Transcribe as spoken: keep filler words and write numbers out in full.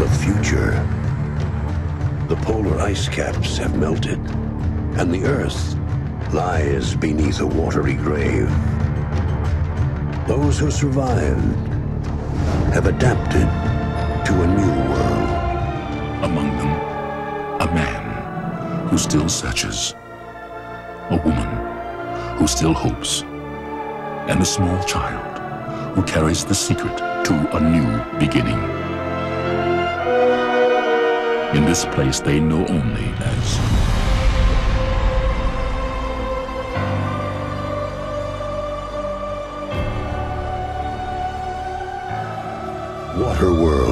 the future. The polar ice caps have melted, and the Earth lies beneath a watery grave. Those who survived have adapted to a new world. Among them, a man who still searches, a woman who still hopes, and a small child who carries the secret to a new beginning. In this place they know only as Waterworld.